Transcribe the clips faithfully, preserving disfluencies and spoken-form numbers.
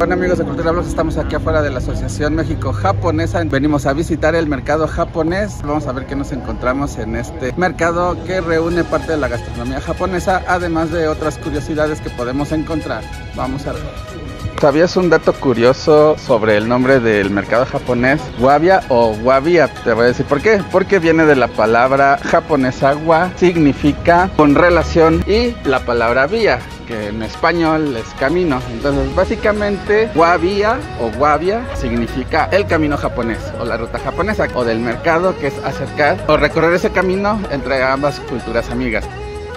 Bueno, amigos de Cultura Blogs, estamos aquí afuera de la Asociación México-Japonesa. Venimos a visitar el mercado japonés. Vamos a ver qué nos encontramos en este mercado que reúne parte de la gastronomía japonesa, además de otras curiosidades que podemos encontrar. Vamos a ver. ¿Sabías un dato curioso sobre el nombre del mercado japonés? Wabia o Wabia, te voy a decir por qué. Porque viene de la palabra japonesa wa, significa con relación, y la palabra vía, que en español es camino. Entonces básicamente Wabia o Wabia significa el camino japonés o la ruta japonesa, o del mercado, que es acercar o recorrer ese camino entre ambas culturas amigas.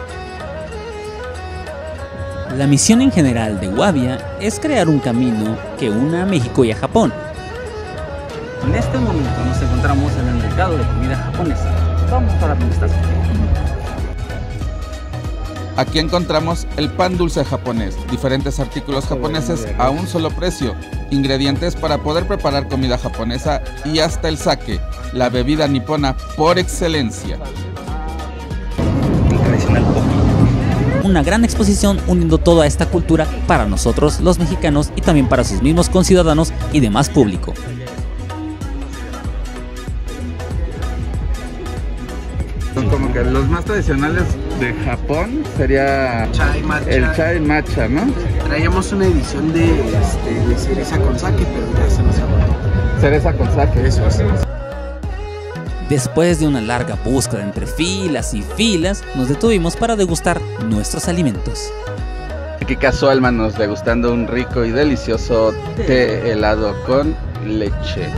La misión en general de Wabia es crear un camino que una a México y a Japón. En este momento nos encontramos en el mercado de comida japonesa. Vamos para donde está. Aquí encontramos el pan dulce japonés, diferentes artículos japoneses a un solo precio, ingredientes para poder preparar comida japonesa y hasta el sake, la bebida nipona por excelencia. El tradicional poke. Una gran exposición uniendo toda esta cultura para nosotros los mexicanos y también para sus mismos conciudadanos y demás público. Como que los más tradicionales de Japón sería chai matcha. El chai matcha, ¿no? Traíamos una edición de, este, de cereza con sake, pero ya se nos agotó. Cereza con sake. Eso es. Después de una larga búsqueda entre filas y filas, nos detuvimos para degustar nuestros alimentos. Aquí Casualman nos degustando un rico y delicioso té helado con leche.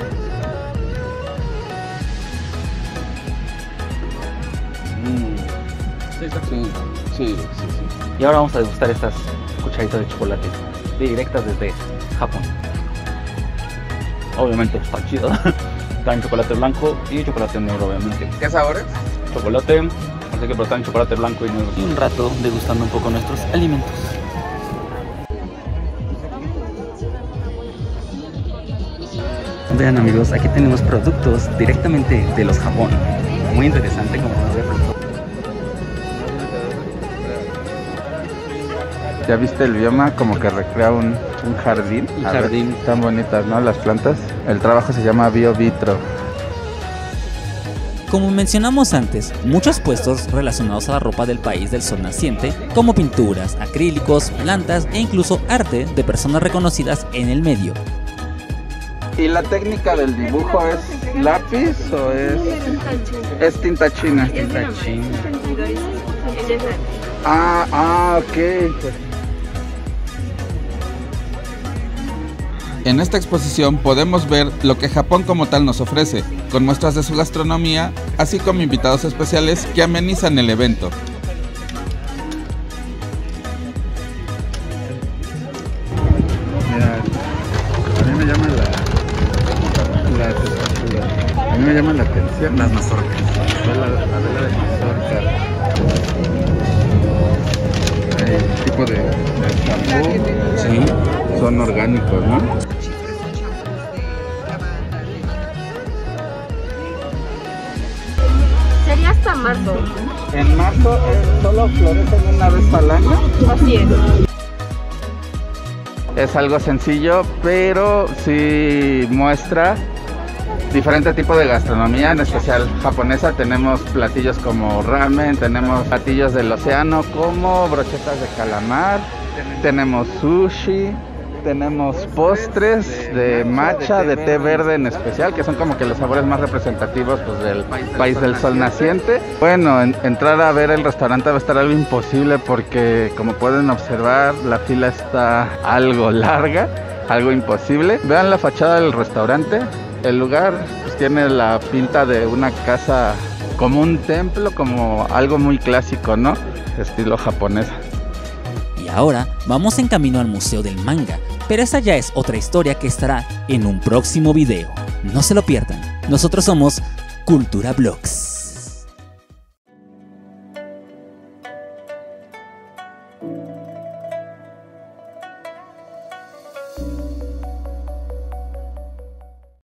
Mm. Sí, sí, sí, sí. Y ahora vamos a degustar estas cucharitas de chocolate directas desde Japón. Obviamente está chido. Está en chocolate blanco y chocolate negro, obviamente. ¿Qué sabores? Chocolate, así que está en chocolate blanco y negro. Y un rato degustando un poco nuestros alimentos. Vean, amigos, aquí tenemos productos directamente de los Japón. Muy interesante como ver. ¿Ya viste el bioma? Como que recrea un, un jardín. Un jardín. Ver, tan bonitas, ¿no? Las plantas. El trabajo se llama Bio Vitro. Como mencionamos antes, muchos puestos relacionados a la ropa del país del sol naciente, como pinturas, acrílicos, plantas e incluso arte de personas reconocidas en el medio. ¿Y la técnica del dibujo es lápiz o es...? Es tinta china. Es tinta china. Ah, ah, ok. En esta exposición podemos ver lo que Japón como tal nos ofrece, con muestras de su gastronomía, así como invitados especiales que amenizan el evento. Mira, a mí me llama la, la, a mí me llama la atención Las mazorcas. la, la vela de mazorca. El tipo de, de champú. Sí. Son orgánicos, ¿no? Sería hasta marzo. En marzo eh, solo florecen una vez al año. Así es. Es algo sencillo, pero sí muestra diferente tipo de gastronomía, en especial japonesa. Tenemos platillos como ramen, tenemos platillos del océano como brochetas de calamar, tenemos sushi, tenemos postres de matcha, de té verde en especial, que son como que los sabores más representativos, pues, del país del sol naciente. Bueno, en, entrar a ver el restaurante va a estar algo imposible porque, como pueden observar, la fila está algo larga, algo imposible. Vean la fachada del restaurante. El lugar pues tiene la pinta de una casa, como un templo, como algo muy clásico, ¿no? Estilo japonesa. Y ahora vamos en camino al Museo del Manga, pero esa ya es otra historia que estará en un próximo video. No se lo pierdan. Nosotros somos Cultura Blogs.